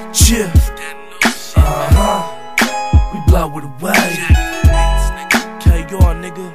Chill. We blow it away. KR, nigga.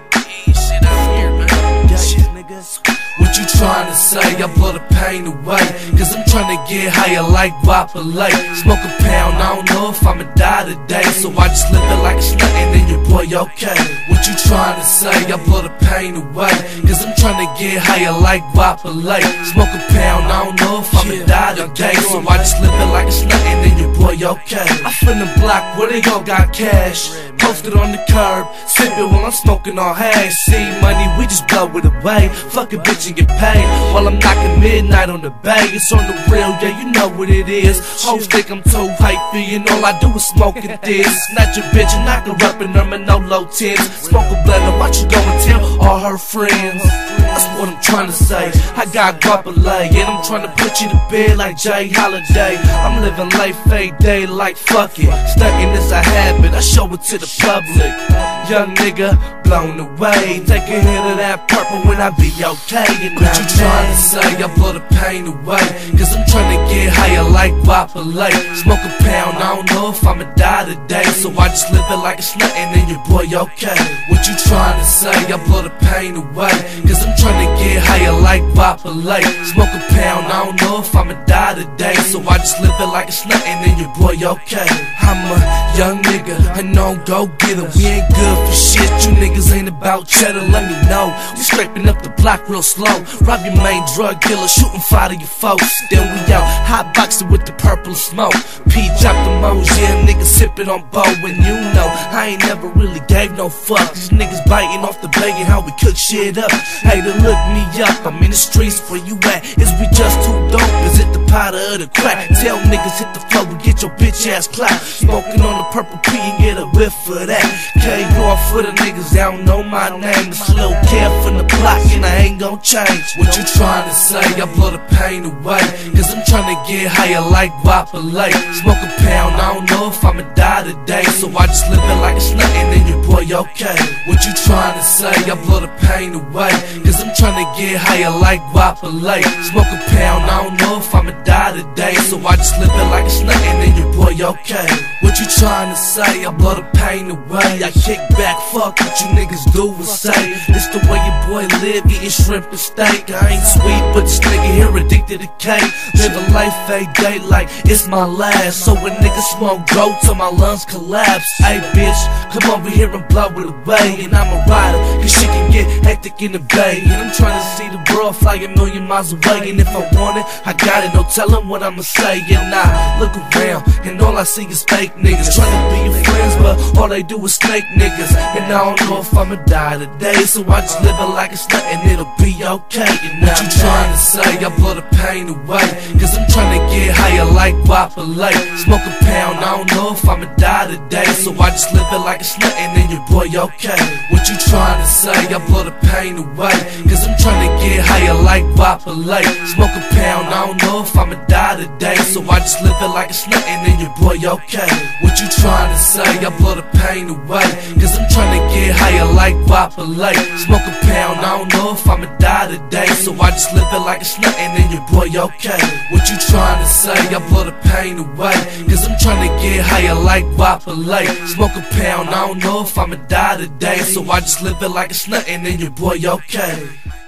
What you tryna say? I blow the pain away, cause I'm tryna get higher like Wapale. Smoke a pound, I don't know if I'ma die today, so I just live it like it's nothing and your boy okay. What you tryna say? I blow the pain away, cause I'm tryna get higher like Wapale. Smoke a pound, I don't know if I'ma die today, so I just live it like it's nothing and your boy okay. I finna block where they all got cash, posted on the curb, sippin' while I'm smoking on hash. See money, we just blow it away. Fuck a bitch and get paid while I'm knocking midnight on the bay. It's on the real, yeah, you know what it is. Hoes think I'm too hypey and all I do is smoking this. Snatch a bitch and knock her up and I'm in no low tens. Smoke a blend and watch you go and tell all her friends. That's what I'm trying to say. I got Wapale and I'm trying to put you to bed like Jay Holiday. I'm living life fade day like fuck it. Stuntin' is a habit, I show it to the public. Young nigga, blown away. Take a hit of that purple when I be okay. And what you tryna say? I blow the pain away, cause I'm tryna get higher like Wapale. Smoke a pound, I don't know if I'ma die today, so I just live it like it's nothing and your boy okay. What you tryna say? I blow the pain away, cause I'm tryna get higher like Wapale. Smoke a pound, I don't know if I'ma die today, so I just live it like it's nothing and your boy okay. I'm a young nigga, I know I'm go getter. We ain't good for shit, you niggas ain't about cheddar, let me know. We scraping up the block real slow, rob your main drug dealer, shooting fire to your folks. Then we out, hot boxing with the purple smoke. P drop the mo's, yeah, niggas sipping on bow. And you know, I ain't never really gave no fuck. These niggas biting off the bacon, how we cook shit up. Hey, to look me up, I'm in the streets, where you at? Is we just too dope? Is it the powder or the crack? Tell niggas hit the flow and get your bitch ass clap. Smoking on the purple P and get a whiff for that. KR for the niggas that don't know my name. It's a little care from the block and I ain't gon' change. What you tryna say? I blow the pain away, cause I'm tryna get higher like Wapale. Smoke a pound, I don't know if I'ma die today, so I just live it like it's nothing and your boy okay. What you tryna say? I blow the pain away, cause I'm tryna get higher like Wapale. Smoke a pound, I don't know if I'ma die today, so I just live it like it's nothing and your boy okay. What you tryna say? I blow the pain away. I kick back, fuck what you niggas do and say. It's the way your boy live, eating shrimp and steak. I ain't sweet, but this nigga here addicted to cake. Living life fade day like it's my last, so when niggas smoke go till my lungs collapse. Hey bitch, come over here and blow it away. And I'm a rider, cause shit can get hectic in the bay. And I'm trying to see the world fly a million miles away. And if I want it, I got it, no telling what I'ma say. And I look around, and all I see is fake niggas trying to be your friends, but all they do is snake niggas. And I don't know if I'ma die today, so I just live it like it's nothing, it'll be okay. And what you tryna say? I blow the pain away, cause I'm tryna get higher like Wapale. Smoke a pound, I don't know if I'ma die today, so I just live it like it's nothing and your boy okay. What you tryna say? I blow the pain away, cause I'm tryna get higher like Wapale. Smoke a pound, I don't know if I'ma die today, so I just live it like it's nothing and your boy okay. What you tryna say? I blow the pain away, cause I'm tryna get higher like Wapale. Smoke a pound, I don't know if I'ma die today, so I just live it like it's nothing and your boy okay. What you tryna say? I blow the pain away, cause I'm tryna get higher like Wapale. Smoke a pound, I don't know if I'ma die today, so I just live it like it's nothing and your boy okay.